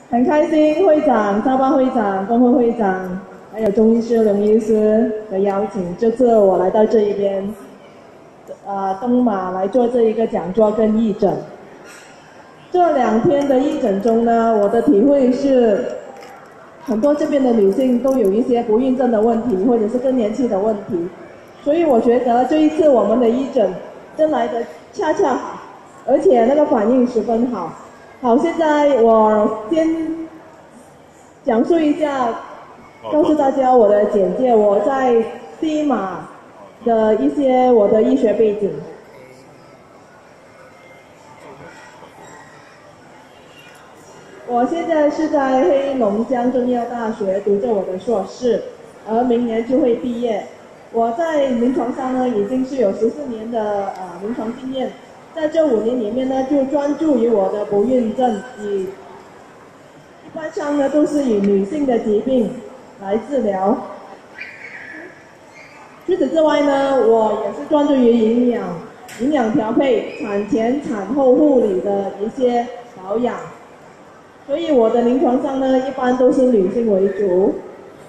很开心会长、沙巴会长、工会会长，还有钟医师、龙医师的邀请，这次我来到这一边，东马来做这一个讲座跟义诊。这2天的义诊中呢，我的体会是，很多这边的女性都有一些不孕症的问题，或者是更年期的问题，所以我觉得这一次我们的义诊真来得恰恰好，而且那个反应十分好。好，现在我先讲述一下，告诉大家我的简介。我在西马的一些我的医学背景。我现在是在黑龙江中医药大学读着我的硕士，而明年就会毕业。我在临床上呢，已经是有14年的临床经验。在这5年里面呢，就专注于我的不孕症，一般上呢都是以女性的疾病来治疗。除此之外呢，我也是专注于营养调配、产前产后护理的一些保养，所以我的临床上呢，一般都是女性为主。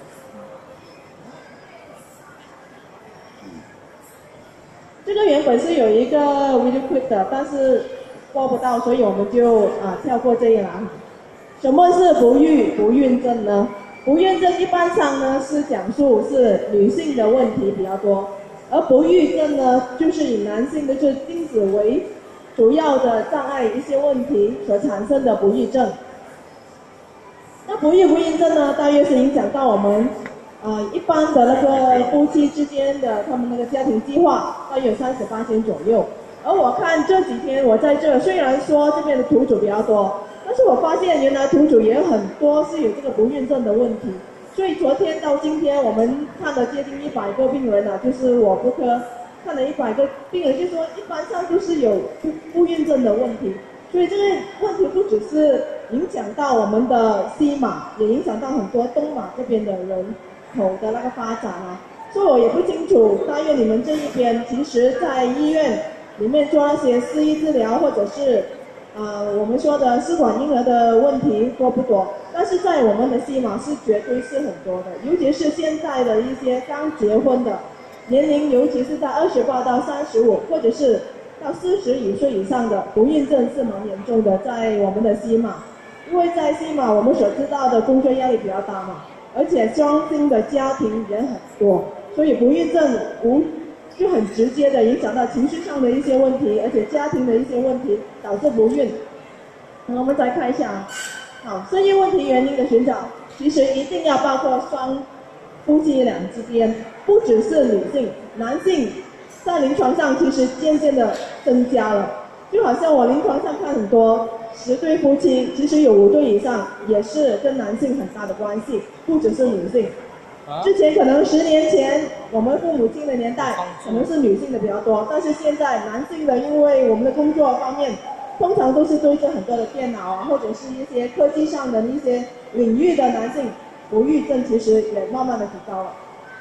这个原本是有一个 video clip 的，但是播不到，所以我们就跳过这一栏。什么是不孕症呢？不孕症一般上呢是讲述是女性的问题比较多，而不育症呢就是以男性的这精子为主要的障碍一些问题所产生的不育症。那不孕症呢，大约是影响到我们一般的那个夫妻之间的他们那个家庭计划大约有30%左右。而我看这几天我在这，虽然说这边的图主比较多，但是我发现原来图主也有很多是有这个不孕症的问题。所以昨天到今天我们看了接近100个病人就是我妇科看了100个病人，就说一般上就是有不孕症的问题。所以这个问题不只是影响到我们的西马，也影响到很多东马这边的人口的那个发展所以我也不清楚，大约你们这一边其实在医院里面做那些私医治疗，或者是我们说的试管婴儿的问题多不多？但是在我们的西马是绝对是很多的，尤其是现在的一些刚结婚的年龄，尤其是在28到35，或者是到40岁以上的不孕症是蛮严重的，在我们的西马。因为在西马我们所知道的工作压力比较大嘛，而且双薪的家庭也很多，所以不孕症就很直接的影响到情绪上的一些问题，而且家庭的一些问题导致不孕。我们再看一下好，生育问题原因的寻找，其实一定要包括双夫妻俩之间，不只是女性，男性在临床上其实渐渐的增加了。就好像我临床上看很多10对夫妻，其实有5对以上也是跟男性很大的关系，不只是女性。之前可能10年前我们父母亲的年代可能是女性的比较多，但是现在男性的，因为我们的工作方面通常都是对着很多的电脑或者是一些科技上的一些领域的男性，不育症其实也慢慢的提高了。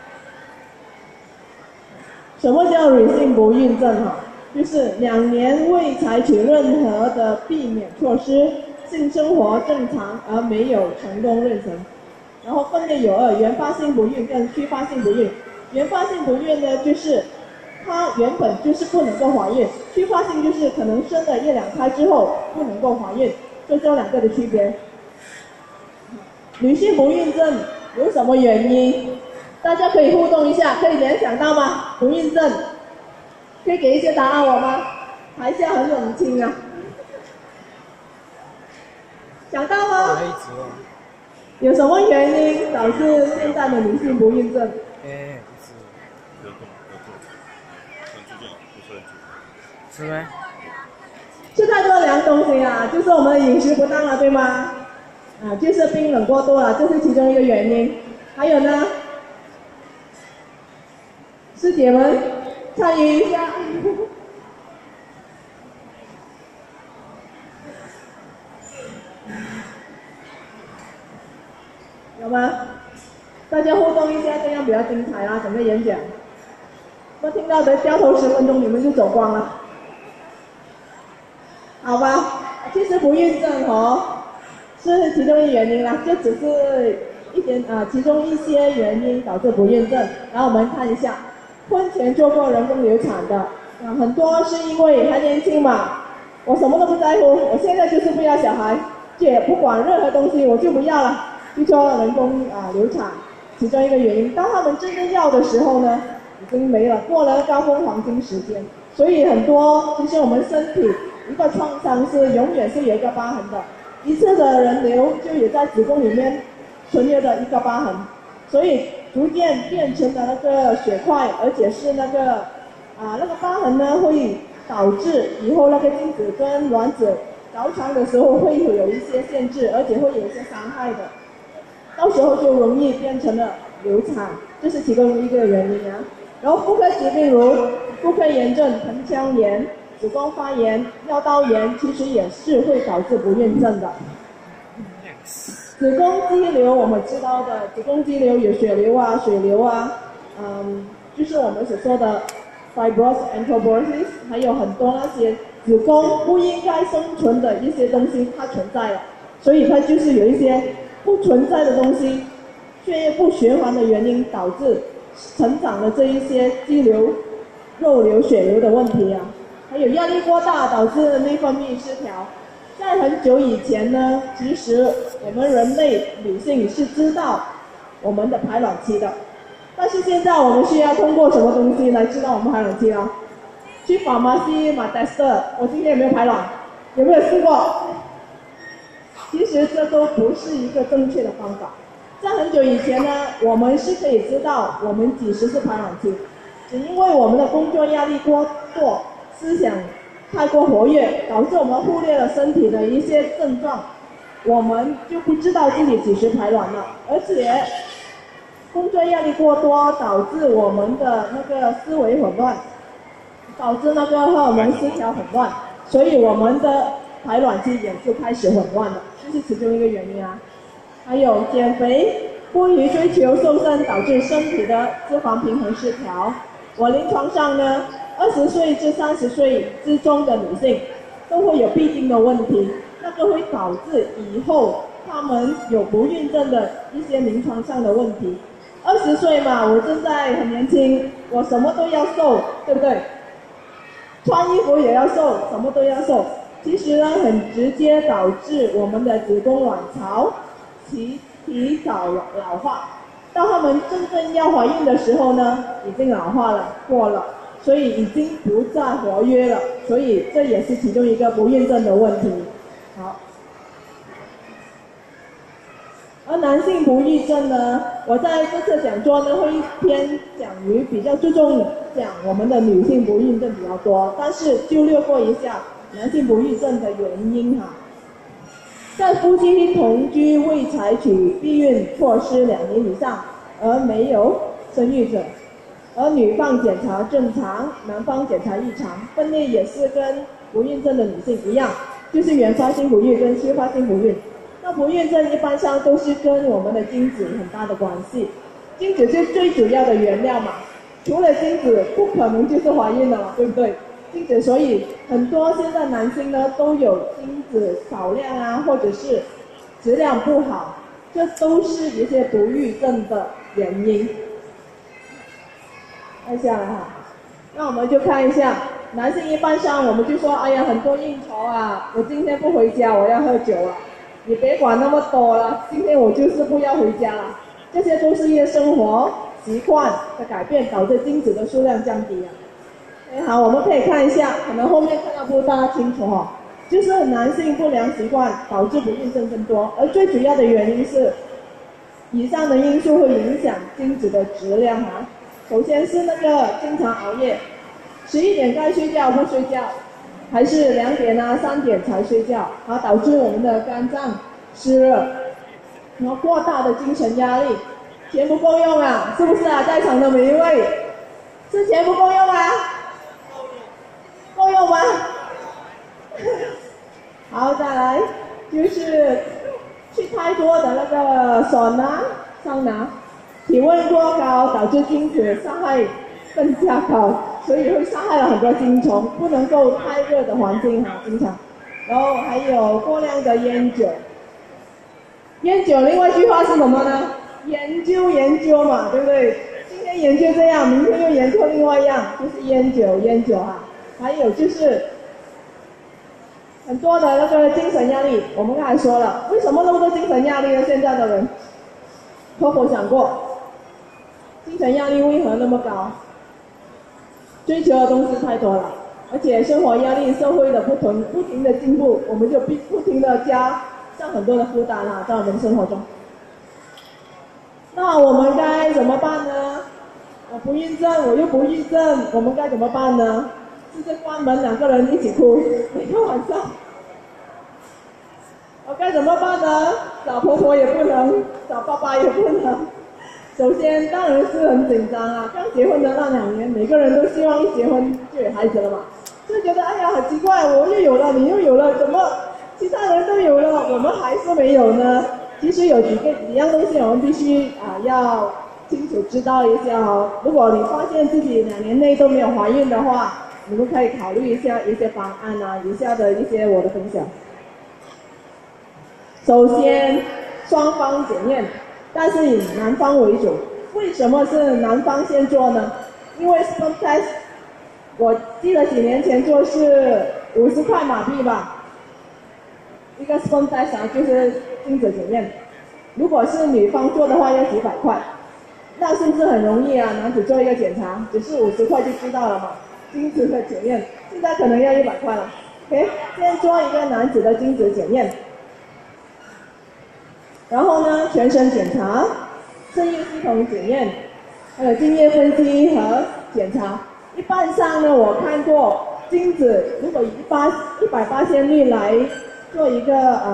什么叫女性不孕症就是2年未采取任何的避免措施，性生活正常而没有成功妊娠。然后分类有2，原发性不孕跟续发性不孕。原发性不孕呢，就是它原本就是不能够怀孕，续发性就是可能生了1、2胎之后不能够怀孕，这2个的区别。女性不孕症有什么原因？大家可以互动一下，可以联想到吗？不孕症可以给一些答案我吗？台下很冷清想到吗？有什么原因导致现在的女性不孕症？ 是吗？ 吃太多凉东西就是我们的饮食不当了，对吗？就是冰冷过多了，这是其中一个原因。还有呢，师姐们参与一下。有吗？大家互动一下，这样比较精彩整个演讲。我听到的掉头10分钟，你们就走光了，好吧？其实不孕症是其中一原因啦，这只是其中一些原因导致不孕症。然后我们看一下，婚前做过人工流产的，很多是因为还年轻嘛，我什么都不在乎，我现在就是不要小孩，也不管任何东西，我就不要了，就做人工流产，其中一个原因。当他们真正要的时候呢，已经没了，过了高峰黄金时间。所以很多其实我们身体一个创伤是永远是有一个疤痕的，一次的人流就也在子宫里面存留的一个疤痕，所以逐渐变成了那个血块，而且是那个疤痕呢会导致以后那个精子跟卵子着床的时候会有一些限制，而且会有一些伤害的，到时候就容易变成了流产，这是其中一个原因啊。然后妇科疾病如妇科炎症、盆腔炎、子宫发炎、尿道炎，其实也是会导致不孕症的。子宫肌瘤我们知道的，子宫肌瘤有血瘤啊、水瘤啊，就是我们所说的 fibrosis enterobosis， 还有很多那些子宫不应该生存的一些东西它存在了，所以它就是有一些不存在的东西，血液不循环的原因导致成长的这一些肌瘤、肉瘤、血瘤的问题啊，还有压力过大导致内分泌失调。在很久以前呢，其实我们人类女性是知道我们的排卵期的，但是现在我们需要通过什么东西来知道我们排卵期呢？去pharmacy买 tester， 我今天有没有排卵？有没有试过？其实这都不是一个正确的方法。在很久以前呢，我们是可以知道我们几时是排卵期，只因为我们的工作压力过多，思想太过活跃，导致我们忽略了身体的一些症状，我们就不知道自己几时排卵了。而且工作压力过多，导致我们的那个思维混乱，导致那个荷尔蒙失调混乱，所以我们的排卵期也就开始混乱了，这是其中一个原因啊。还有减肥，过于追求瘦身，导致身体的脂肪平衡失调。我临床上呢，20岁至30岁之中的女性都会有闭经的问题，那个会导致以后她们有不孕症的一些临床上的问题。20岁嘛，我正在很年轻，我什么都要瘦，对不对？穿衣服也要瘦，什么都要瘦。其实呢，很直接导致我们的子宫卵巢提早老化，到他们真正要怀孕的时候呢，已经老化了，过了，所以已经不再活跃了，所以这也是其中一个不孕症的问题。好，而男性不育症呢，我在这次讲座呢会偏讲于比较注重讲我们的女性不孕症比较多，但是就略过一下男性不育症的原因哈。在夫妻同居未采取避孕措施2年以上而没有生育者，而女方检查正常，男方检查异常，分类也是跟不孕症的女性一样，就是原发性不育跟休发性不孕。那不孕症一般上都是跟我们的精子很大的关系，精子是最主要的原料嘛，除了精子不可能就是怀孕了嘛，对不对？精子，所以很多现在男性呢都有精子少量啊，或者是质量不好，这都是一些不育症的原因。看下来哈，那我们就看一下男性一般上我们就说，哎呀很多应酬啊，我今天不回家，我要喝酒啊，你别管那么多了，今天我就是不要回家了，这些都是一些生活习惯的改变导致精子的数量降低啊。好，我们可以看一下，可能后面看到不大清楚哈，就是男性不良习惯导致不孕症更多，而最主要的原因是以上的因素会影响精子的质量哈。首先是那个经常熬夜，11点该睡觉不睡觉，还是2点啊3点才睡觉，好导致我们的肝脏湿热，然后过大的精神压力，钱不够用啊，是不是啊？在场的每一位，是钱不够用啊？够用吗？好，再来就是去太多的那个桑拿，体温过高导致精子伤害更加高，所以会伤害了很多精虫，不能够太热的环境哈，经常。然后还有过量的烟酒， 烟酒，另外一句话是什么呢？研究嘛，对不对？今天研究这样，明天又研究另外一样，就是烟酒啊。还有就是很多的那个精神压力，我们刚才说了，为什么那么多精神压力呢？现在的人，可否想过，精神压力为何那么高？追求的东西太多了，而且生活压力、社会的不停的进步，我们就不停的加上很多的负担啊，在我们生活中。那我们该怎么办呢？我不孕症，我又不孕症，我们该怎么办呢？就是关门两个人一起哭，每个晚上。我该怎么办呢？找婆婆也不能，找爸爸也不能。首先当然是很紧张啊，刚结婚的那2年，每个人都希望一结婚就有孩子了嘛，就觉得哎呀很奇怪，我又有了，你又有了，怎么其他人都有了，我们还是没有呢？其实有几样东西我们必须要清楚知道一下哦。如果你发现自己2年内都没有怀孕的话，你们可以考虑一下一些方案啊，以下的一些我的分享。首先，双方检验，但是以男方为主。为什么是男方先做呢？因为 sperm test， 我记得几年前做是50块马币吧，一个 sperm test 就是精子检验。如果是女方做的话，要几百块。那是不是很容易啊？男子做一个检查，只是50块就知道了嘛。精子的检验，现在可能要100块了。OK， 先做一个男子的精子检验。然后呢，全身检查、肾液系统检验，还有精液分析和检查。一般上呢，我看过精子如果以100%率来做一个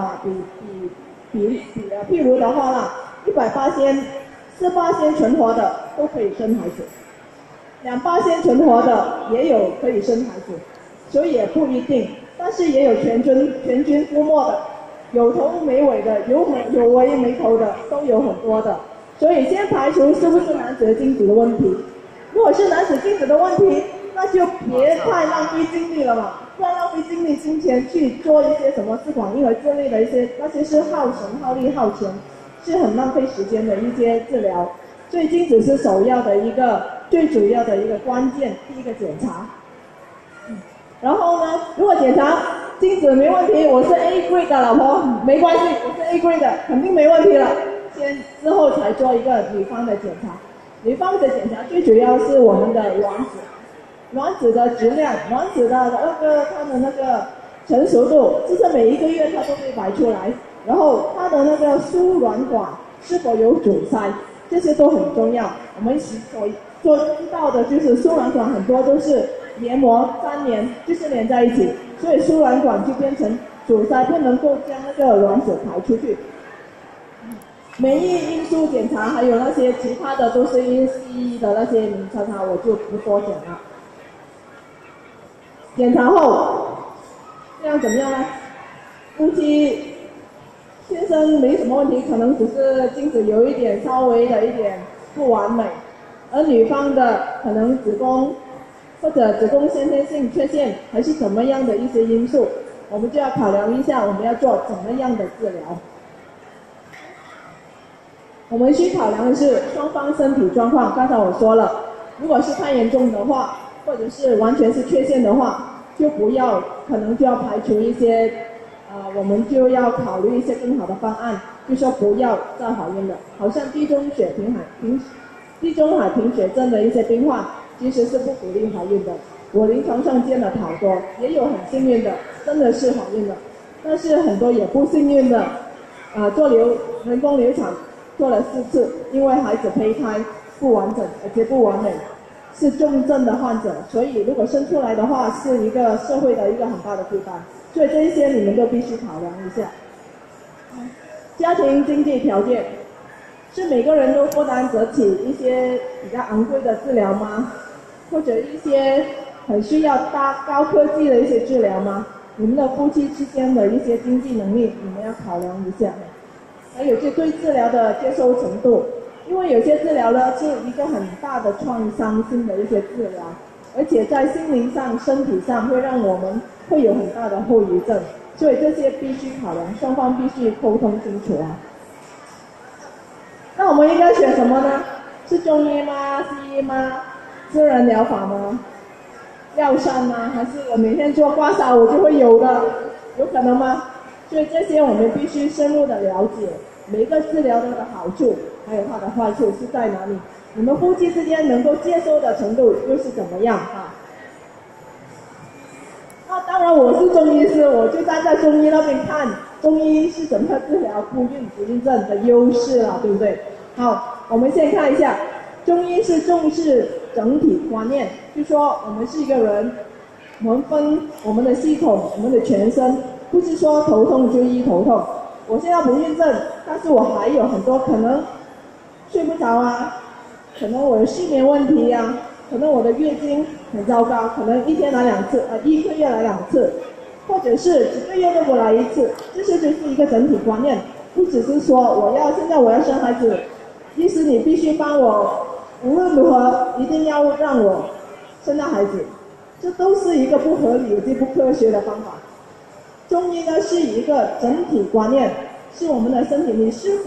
譬如的话啦，100%4%存活的都可以生孩子，2%存活的也有可以生孩子，所以也不一定，但是也有全军覆没的。有头没尾的，有尾没头的，都有很多的。所以先排除是不是男子的精子的问题。如果是男子精子的问题，那就别太浪费精力了嘛，不然浪费精力、金钱去做一些什么试管婴儿之类的一些，那些是耗神、耗力、耗钱，是很浪费时间的一些治疗。所以精子是首要的最主要的一个关键，第一个检查。然后呢，如果检查精子没问题，我是 A grade 的老婆，没关系，我是 A grade 的，肯定没问题了。之后才做一个女方的检查。女方的检查最主要是我们的卵子的质量，卵子的它的那个成熟度，就是每一个月它都会摆出来。然后它的那个输卵管是否有阻塞，这些都很重要。我们所知道的就是输卵管很多都是黏膜粘连，就是连在一起，所以输卵管就变成阻塞，不能够将那个卵子排出去。免疫因素检查还有那些其他的都是西医的那些名称我就不多讲了。检查后这样怎么样呢？夫妻先生没什么问题，可能只是精子有一点稍微的一点不完美，而女方的可能子宫或者子宫先天性缺陷还是怎么样的一些因素，我们就要考量一下我们要做怎么样的治疗。我们需考量的是双方身体状况，刚才我说了，如果是太严重的话，或者是完全是缺陷的话，就不要，可能就要排除一些我们就要考虑一些更好的方案，就说不要再怀孕了。好像地中海贫血症的一些病患，其实是不鼓励怀孕的。我临床上见了好多，也有很幸运的，真的是怀孕了，但是很多也不幸运的，做人工流产做了4次，因为孩子胚胎不完整而且不完美，是重症的患者，所以如果生出来的话，是一个社会的一个很大的负担，所以这一些你们都必须考量一下。家庭经济条件是每个人都负担得起一些比较昂贵的治疗吗？或者一些很需要高科技的一些治疗吗？你们的夫妻之间的一些经济能力，你们要考量一下。还有就对治疗的接受程度，因为有些治疗呢是一个很大的创伤性的一些治疗，而且在心灵上、身体上会让我们会有很大的后遗症，所以这些必须考量，双方必须沟通清楚啊。 我们应该选什么呢？是中医吗？西医吗？自然疗法吗？药膳吗？还是我每天做刮痧我就会有的？有可能吗？所以这些我们必须深入的了解每个治疗的好处，还有它的坏处是在哪里。你们夫妻之间能够接受的程度又是怎么样啊？那当然，我是中医师，我就站在中医那边看中医是怎么治疗不孕症的优势了，对不对？好，我们先看一下，中医是重视整体观念，就说我们是一个人，我们分我们的系统，我们的全身，不是说头痛就医头痛。我现在不孕症，但是我还有很多可能睡不着啊，可能我有睡眠问题啊，可能我的月经很糟糕，可能一天来2次，一个月来2次，或者是几个月都不来1次，这些就是一个整体观念，不只是说现在我要生孩子，医师你必须帮我，无论如何一定要让我生到孩子，这都是一个不合理以及不科学的方法。中医呢是一个整体观念，是我们的身体，你的身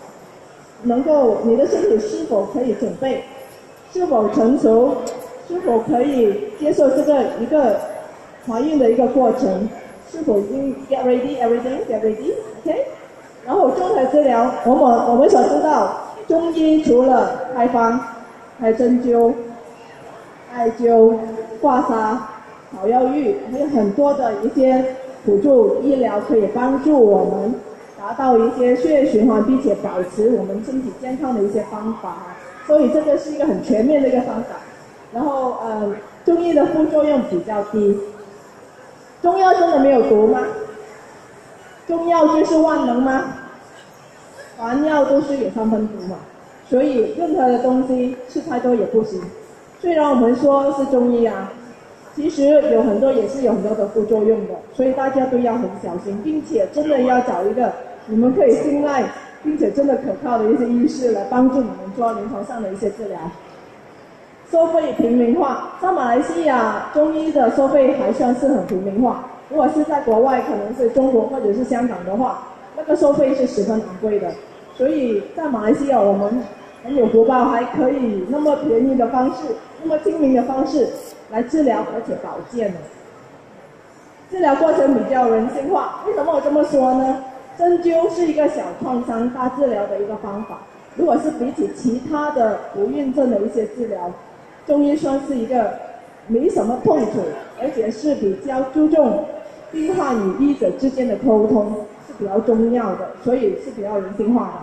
体是否可以准备，是否成熟，是否可以接受这个一个怀孕的一个过程，是否已经 get ready everything get ready OK。 然后综合治疗，我们所知道，中医除了开方，还有针灸、艾灸、刮痧、草药浴，还有很多的一些辅助医疗可以帮助我们达到一些血液循环，并且保持我们身体健康的一些方法。所以这个是一个很全面的一个方法。然后中医的副作用比较低。中药真的没有毒吗？中药就是万能吗？凡药都是有3分毒嘛，所以任何的东西吃太多也不行。虽然我们说是中医啊，其实有很多的副作用的，所以大家都要很小心，并且真的要找一个你们可以信赖并且真的可靠的一些医师来帮助你们做临床上的一些治疗。收费平民化，在马来西亚中医的收费还算是很平民化，如果是在国外可能是中国或者是香港的话，那个收费是十分昂贵的。所以在马来西亚我们很有福报，还可以那么便宜的方式，那么亲民的方式来治疗而且保健的。治疗过程比较人性化，为什么我这么说呢？针灸是一个小创伤大治疗的一个方法，如果是比起其他的不孕症的一些治疗，中医算是一个没什么痛楚，而且是比较注重病患与医者之间的沟通，是比较重要的，所以是比较人性化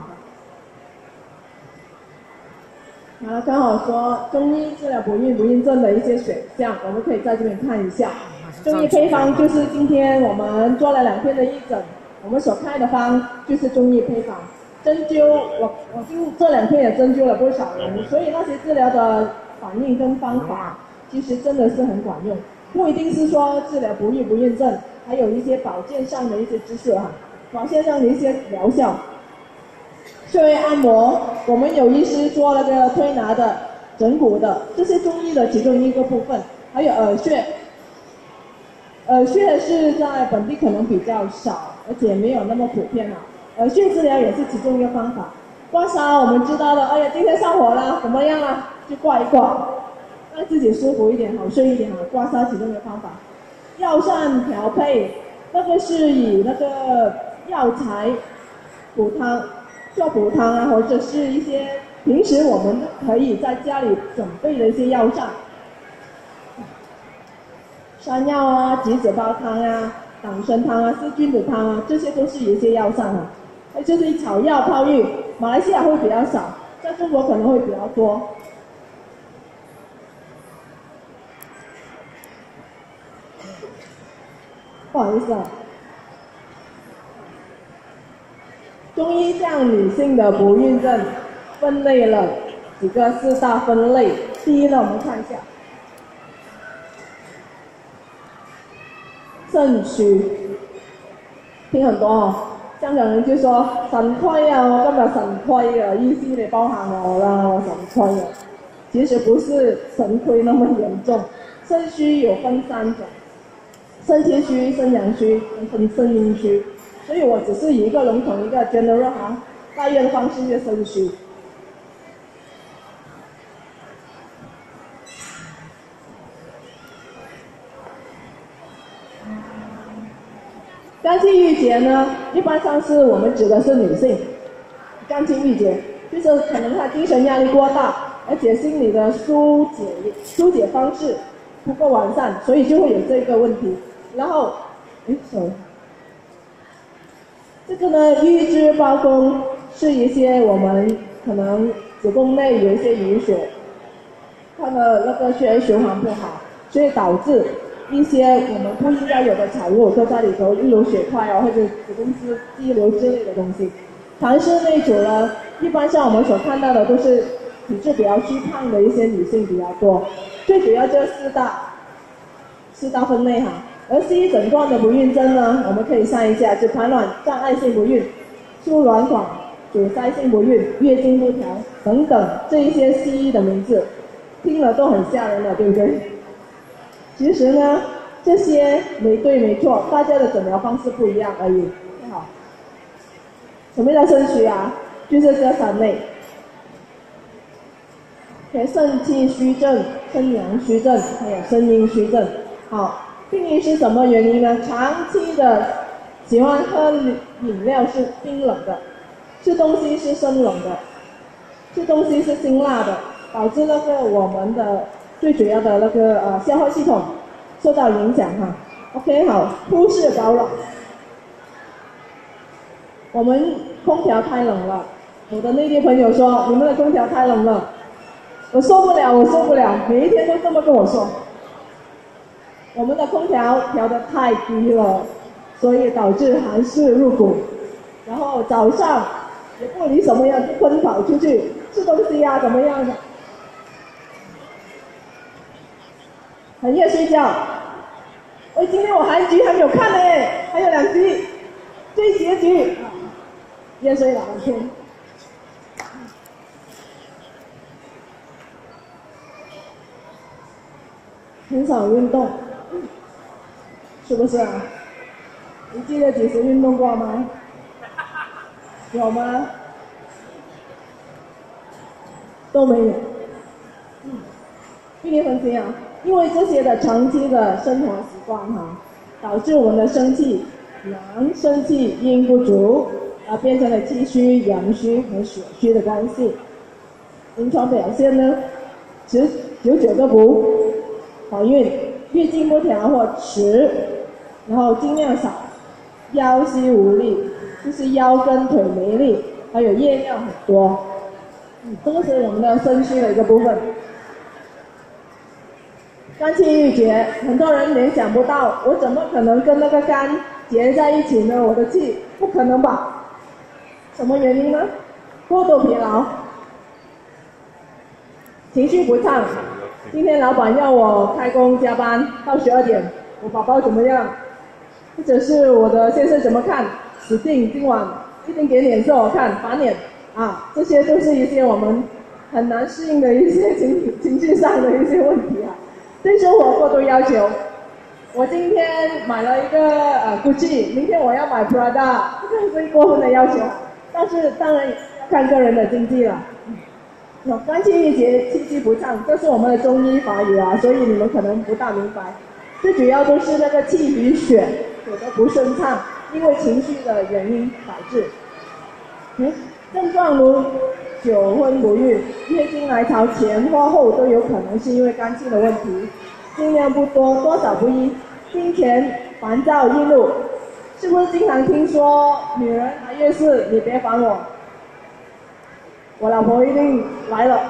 的。好了，刚好说中医治疗不孕症的一些选项，我们可以在这边看一下。中医配方就是今天我们做了2天的义诊，我们所开的方就是中医配方。针灸，我这2天也针灸了不少人，所以那些治疗的反应跟方法其实真的是很管用，不一定是说治疗不孕症，还有一些保健上的一些知识保健上的一些疗效。穴位按摩，我们有医师做那个推拿的、整骨的，这些中医的其中一个部分。还有耳穴，耳穴是在本地可能比较少，而且没有那么普遍耳穴治疗也是其中一个方法。刮痧我们知道了，哎呀，今天上火了，怎么样了？就刮一刮，让自己舒服一点，好睡一点刮痧其中一个方法。药膳调配，那个是以那个药材补汤。做补汤或者是一些平时我们可以在家里准备的一些药膳，山药杞子煲汤党参汤四君子汤这些都是一些药膳就是草药泡浴，马来西亚会比较少，在中国可能会比较多。不好意思中医将女性的不孕症分类了几个4大分类。第一呢，我们看一下肾虚，聽很多香港人就說腎虧我今日腎虧醫師你幫下我啦，我腎虧其實不是腎虧那麼嚴重，腎虛有分3種，肾氣虛、肾陽虛跟肾陰虛。所以我只是以一個籠統一個 general 大約的方式，就腎虛。 肝气郁结呢，一般上是我们指的是女性，肝气郁结就是可能她精神压力过大，而且心理的疏解方式不够完善，所以就会有这个问题。然后，这个呢，预知包宫是一些我们可能子宫内有一些淤血，它的那个血液循环不好，所以导致一些我们不应该有的产物都在里头，例如血块或者子宫肌瘤之类的东西。唐氏内主呢，一般像我们所看到的都是体质比较虚胖的一些女性比较多，最主要就四大分类哈。而西医诊断的不孕症呢，我们可以算一下，就排卵障碍性不孕、输卵管阻塞性不孕、月经不调等等这一些西医的名字，听了都很吓人了，对不对？其实呢，这些没对没错，大家的诊疗方式不一样而已。好，什么叫肾虚啊？就是这3类。肾气虚症、肾阳虚症，还有肾阴虚症。好，病因是什么原因呢？长期的喜欢喝饮料是冰冷的，吃东西是生冷的，吃东西是辛辣的，导致那个我们的最主要的那个消化系统受到影响哈。OK， 好，忽视保暖。我们空调太冷了，我的内地朋友说你们的空调太冷了，我受不了，每一天都这么跟我说。我们的空调调得太低了，所以导致寒湿入骨，然后早上也不理什么样就奔跑出去吃东西呀，怎么样的，很夜睡觉。今天我韩剧还没有看呢，还有2集，追结局，夜睡2天。很少运动，是不是啊？你记得几时运动过吗？有吗？都没有。病理分析啊，因为这些的长期的生活习惯哈，导致我们的生气阳、生气阴不足，变成了气虚、阳虚和血虚的关系。临床表现呢，久都不怀孕，月经不调或迟，然后经量少，腰膝无力，就是腰跟腿没力，还有夜尿很多。这个是我们的肾虚的一个部分。肝气郁结，很多人联想不到，我怎么可能跟那个肝结在一起呢？我的气不可能吧？什么原因呢？过度疲劳，情绪不畅。今天老板要我开工加班到12点，我宝宝怎么样？或者是我的先生怎么看？死定，今晚一定给脸色我看，翻脸啊！这些都是一些我们很难适应的一些情绪上的一些问题啊。对生活过度要求，我今天买了一个GUCCI， 明天我要买 Prada， 这是最过分的要求。但是当然要看个人的经济了。肝气郁结，气机不畅，这是我们的中医法语啊，所以你们可能不大明白。最主要都是那个气与血走得不顺畅，因为情绪的原因导致。症状如久昏不孕，月经来潮前或后都有可能是因为肝气的问题，经量不多，多少不一，经前烦躁易怒，是不是经常听说女人来月事你别烦我？我老婆一定来了，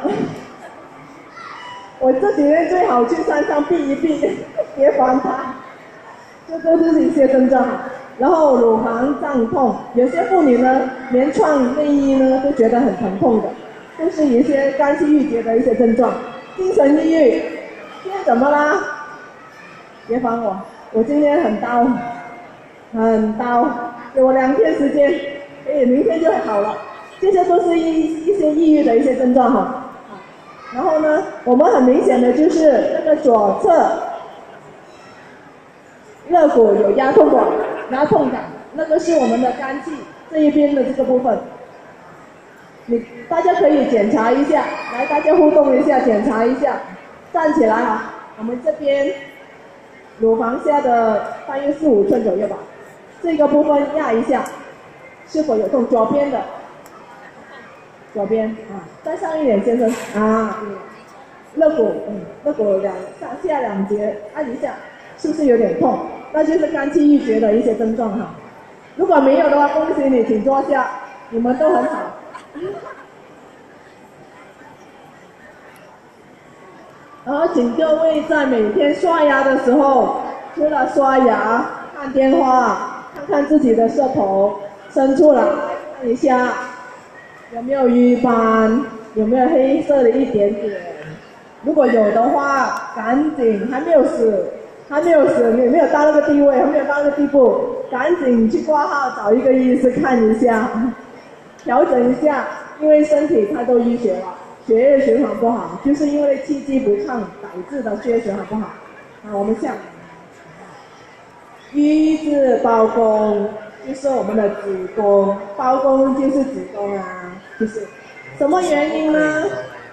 我这几天最好去山上避一避，别烦她。这都是一些症状。然后乳房胀痛，有些妇女呢，连穿内衣呢都觉得很疼痛的，都是一些肝气郁结的一些症状。精神抑郁，今天怎么啦？别烦我，我今天很刀，给我2天时间，明天就好了。这些都是一些抑郁的一些症状哈。然后呢，我们很明显的就是那个左侧肋骨有压痛感，那个是我们的肝气这一边的这个部分。大家可以检查一下，来大家互动一下，检查一下，站起来啊，我们这边乳房下的大约4-5寸左右吧， 这个部分压一下，是否有动？左边的，左边啊，再上一点，先生啊，肋骨，肋骨上下两节按一下，是不是有点痛？那就是肝气郁结的一些症状哈。如果没有的话，恭喜你，请坐下，你们都很好。然后请各位在每天刷牙的时候，除了刷牙、看电话、看看自己的舌头，伸出来看一下有没有瘀斑，有没有黑色的一点点。如果有的话，赶紧还没有死，你没有到那个地位，还没有到那个地步，赶紧去挂号找一个医师看一下，调整一下，因为身体太多淤血了。血液循环不好，就是因为气机不畅导致的血液循环不好。好，我们下瘀字包宫，就是我们的子宫，包宫就是子宫啊，就是什么原因呢？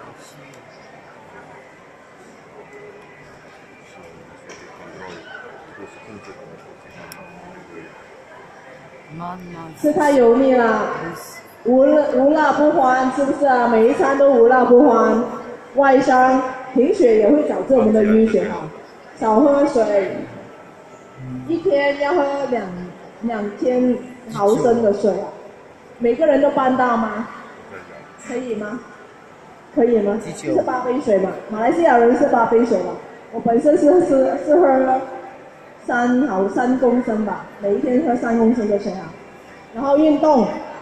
吃太油腻了。无辣不欢，是不是啊？每一餐都无辣不欢，外伤贫血也会导致我们的淤血哈。少喝水，一天要喝2000毫升的水啊。每个人都办到吗？可以吗？可以吗？是8杯水嘛？马来西亚人是8杯水嘛？我本身是喝3公升吧，每一天喝3公升的水啊。然后运动。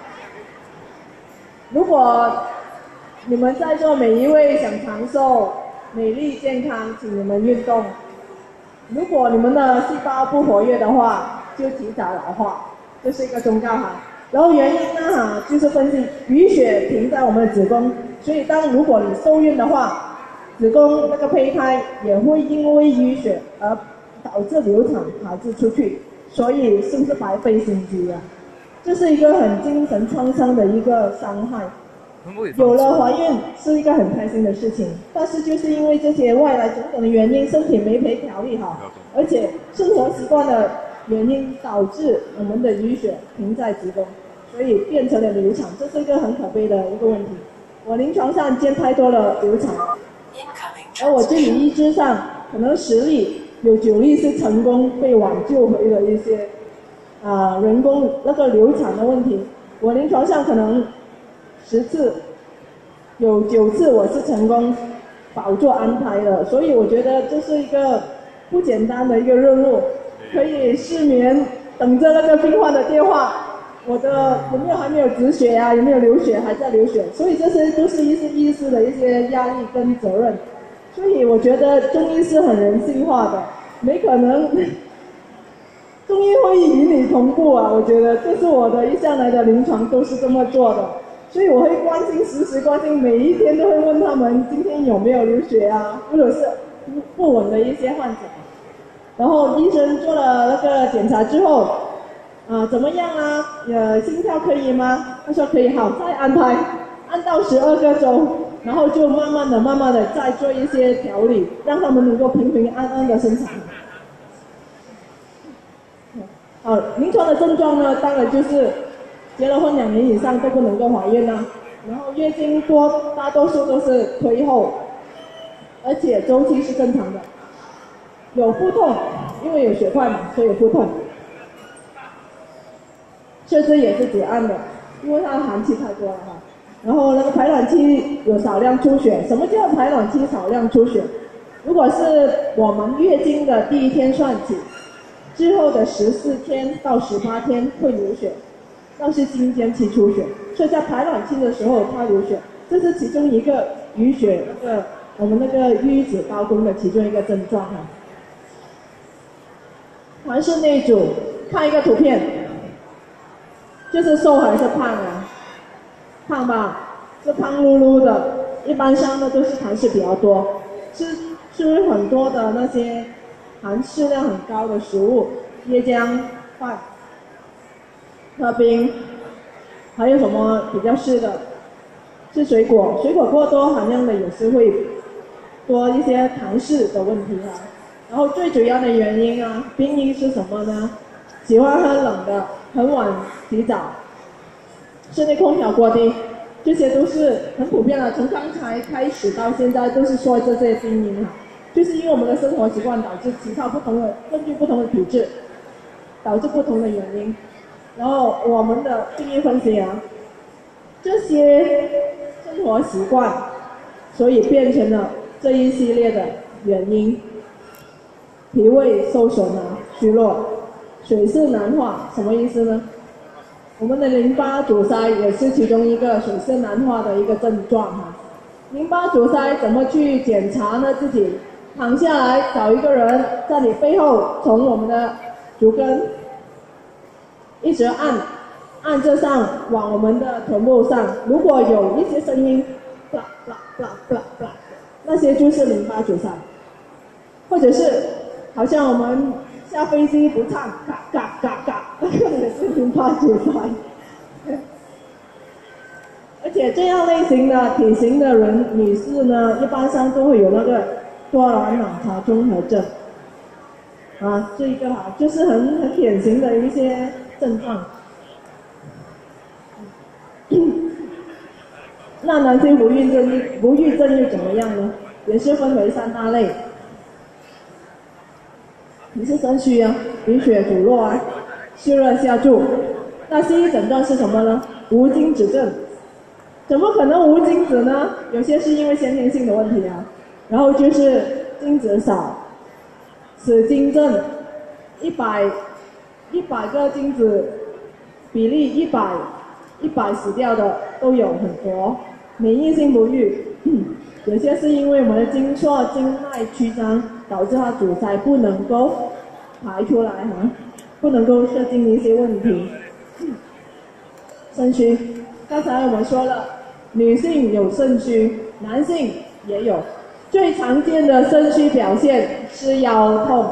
如果你们在座每一位想长寿、美丽健康，请你们运动。如果你们的细胞不活跃的话，就提早老化，这是一个忠告哈。然后原因呢就是分析淤血停在我们的子宫，所以如果你受孕的话，子宫那个胚胎也会因为淤血而导致流产导致出去，所以是不是白费心机啊？这是一个很精神创伤的一个伤害。有了怀孕是一个很开心的事情，但是就是因为这些外来种种的原因，身体没调理好，而且生活习惯的原因导致我们的淤血停在子宫，所以变成了流产，这是一个很可悲的一个问题。我临床上见太多了流产，而我自己医治上可能10例有9例是成功被挽救回的一些人工那个流产的问题。我临床上可能10次有9次我是成功保住安胎的，所以我觉得这是一个不简单的一个任务，可以失眠等着那个病患的电话，我的还没有止血啊，有没有流血，还在流血，所以这些都是医师的一些压力跟责任。所以我觉得中医是很人性化的，没可能中医会与你同步啊，我觉得这是我的一向来的临床都是这么做的，所以我会时时关心，每一天都会问他们今天有没有流血啊，或者是不稳的一些患者。然后医生做了那个检查之后，怎么样啊？心跳可以吗？他说可以，好，再安胎，按到12个周，然后就慢慢的再做一些调理，让他们能够平平安安的生产。临床的症状呢，当然就是结了婚2年以上都不能够怀孕啊，然后月经大多数都是推后，而且周期是正常的，有腹痛，因为有血块嘛，所以有腹痛，甚至也是结案的，因为它的寒气太多了哈。然后那个排卵期有少量出血，什么叫排卵期少量出血？如果是我们月经的第1天算起，之后的14天到18天会流血，那是经间期出血，所以在排卵期的时候它流血，这是其中一个淤血我们那个淤子包宫的其中一个症状哈。环视内主，看一个图片，就是瘦还是胖啊？胖吧，是胖噜噜的，一般上的都是痰湿比较多，吃很多的那些含湿量很高的食物，椰浆饭、喝冰，还有什么比较湿的？吃水果，水果过多含量的也是会多一些痰湿的问题啊。然后最主要的原因病因是什么呢？ 喜欢喝冷的，很晚洗澡，室内空调过低，这些都是很普遍的。从刚才开始到现在都是说这些病因哈，就是因为我们的生活习惯导致其他不同的，根据不同的体质，导致不同的原因。然后我们的病因分析啊，这些生活习惯，所以变成了这一系列的原因。脾胃受损啊，虚弱，水湿难化，什么意思呢？我们的淋巴阻塞也是其中一个水湿难化的一个症状哈。淋巴阻塞怎么去检查呢？自己躺下来找一个人在你背后，从我们的足跟一直按着上往我们的臀部上，如果有一些声音，那些就是淋巴阻塞，或者是好像我们下飞机不唱嘎嘎嘎嘎，那个也是淋巴阻塞。而且这样类型的体型的人，女士呢，一般上都会有那个多囊卵巢综合症啊，这一个哈，就是很典型的一些症状。那男性不育症又怎么样呢？也是分为3大类。你是肾虚啊，贫血阻络啊，湿热下注。那西医诊断是什么呢？无精子症。怎么可能无精子呢？有些是因为先天性的问题啊，然后就是精子少，死精症，100个精子比例100死掉的都有很多。免疫性不育，有些是因为我们的精索经脉曲张导致它阻塞，不能够排出来哈，不能够射精的一些问题。肾虚，刚才我们说了，女性有肾虚，男性也有。最常见的肾虚表现是腰痛，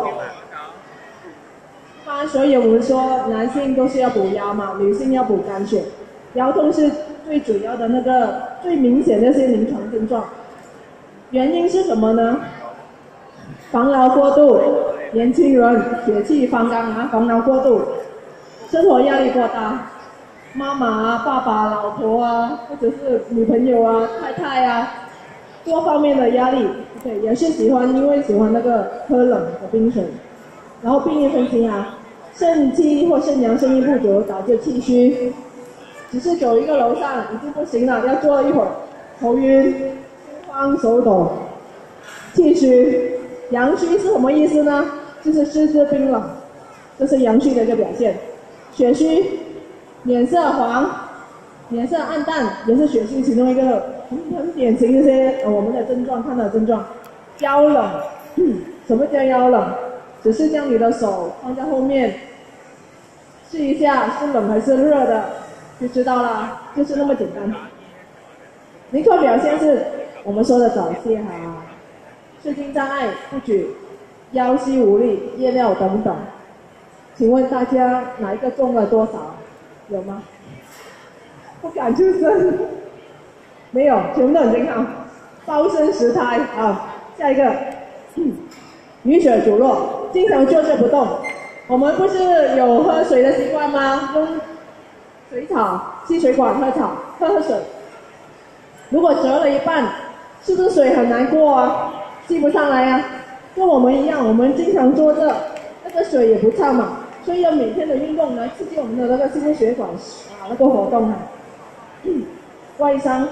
所以我们说男性都是要补腰嘛，女性要补肝血。腰痛是最主要的那个最明显的一些临床症状。原因是什么呢？防劳过度，年轻人血气方刚啊，防劳过度，生活压力过大，妈妈啊、爸爸、老婆啊，或者是女朋友啊、太太啊，多方面的压力，对，也是因为喜欢那个喝冷的冰水。然后病因分析啊，肾气或肾阳肾阴不足导致气虚，只是走一个楼上已经不行了，要坐一会儿，头晕、心慌、手抖，气虚。阳虚是什么意思呢？就是四肢冰冷，这是阳虚的一个表现。血虚，脸色黄，脸色暗淡，也是血虚其中一个很典型的一些我们的症状，看到的症状。腰冷，什么叫腰冷？只是将你的手放在后面，试一下是冷还是热的，就知道了，就是那么简单。临床表现是我们说的早泄哈，射精障碍不举，腰膝无力、夜尿等等。请问大家哪一个中了多少？有吗？不敢出声。没有，全部都很健康。包生十胎啊！下一个，淤血阻络，经常坐着不动。我们不是有喝水的习惯吗？用水草、吸水管喝水。如果折了一半，是不是水很难过啊？吸不上来啊？跟我们一样，我们经常坐着，那个水也不畅嘛，所以要每天的运动来刺激我们的那个心血管啊那个活动啊。外伤，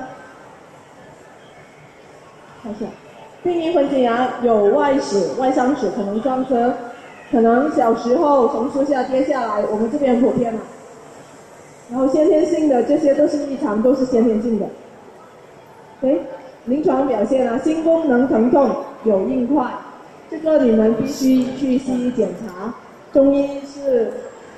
看一下。病因分析啊，有外伤史，可能撞车，可能小时候从树下跌下来，我们这边很普遍嘛。然后先天性的这些都是异常，都是先天性的。临床表现啊，心功能疼痛，有硬块，这个你们必须去西医检查。中医是，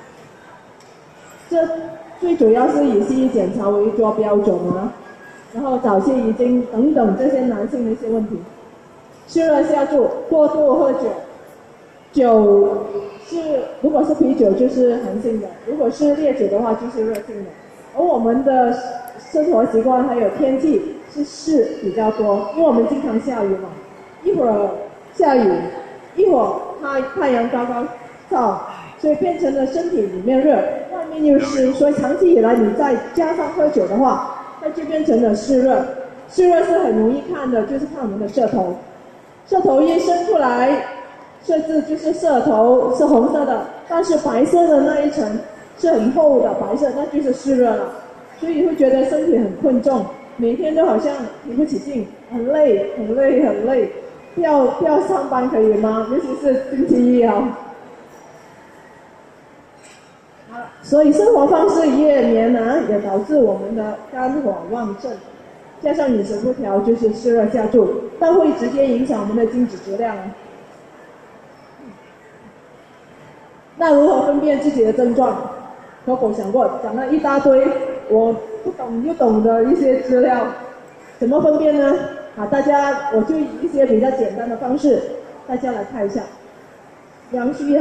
这最主要是以西医检查为做标准啊。然后早泄遗精等等这些男性的一些问题。湿热下注，过度喝酒，酒是如果是啤酒就是寒性的，如果是烈酒的话就是热性的。而我们的生活习惯还有天气是湿比较多，因为我们经常下雨嘛，一会儿下雨，一会儿太阳高照， 所以变成了身体里面热，外面又湿，所以长期以来你再加上喝酒的话，它就变成了湿热。湿热是很容易看的，就是看我们的舌头，舌头一伸出来，甚至就是舌头是红色的，但是白色的那一层是很厚的白色，那就是湿热了。所以会觉得身体很困重，每天都好像提不起劲，很累，很累，很累。不要上班可以吗？尤其是星期一啊。所以生活方式越黏呢，也导致我们的肝火旺盛，加上饮食不调，就是湿热下注，但会直接影响我们的精子质量。那如何分辨自己的症状？可否想过，讲了一大堆我不懂又懂的一些资料，怎么分辨呢？大家我就以一些比较简单的方式，大家来看一下。阳虚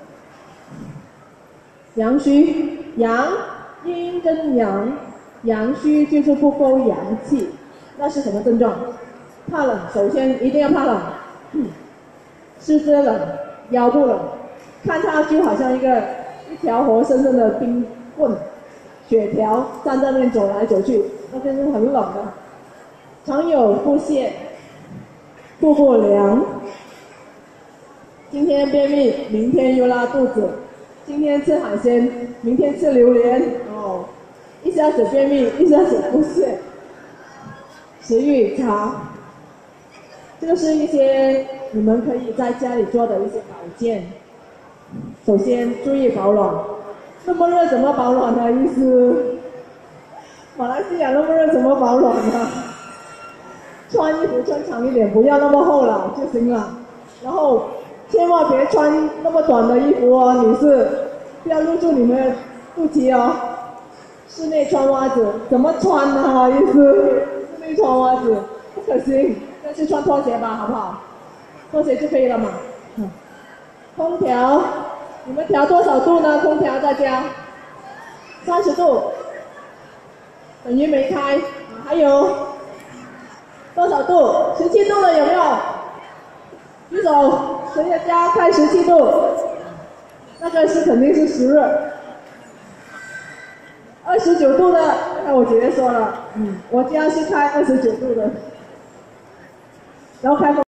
阳虚，阳，阴跟阳，阳虚就是不够阳气，那是什么症状？怕冷，首先一定要怕冷，四肢冷，腰部冷，看它就好像一条活生生的冰棍、雪条站在那边走来走去，那就是很冷的。常有腹泻、腹部凉，今天便秘，明天又拉肚子，今天吃海鲜，明天吃榴莲，一下子便秘，一下子腹泻，食欲差。这个是一些你们可以在家里做的一些保健。首先注意保暖，那么热怎么保暖呢？意思，马来西亚那么热怎么保暖呢？穿衣服穿长一点，不要那么厚了就行了。然后千万别穿那么短的衣服哦，女士，不要露出你们的肚脐哦。室内穿袜子怎么穿呢？意思，室内穿袜子不可行，那就穿拖鞋吧，好不好？拖鞋就可以了嘛。空调，你们调多少度呢？空调在家30度，等于没开。还有多少度？17度了，有没有？举手，谁在家开17度？那个是肯定是湿热。29度的，刚才我姐姐说了，我家是开29度的，然后开风。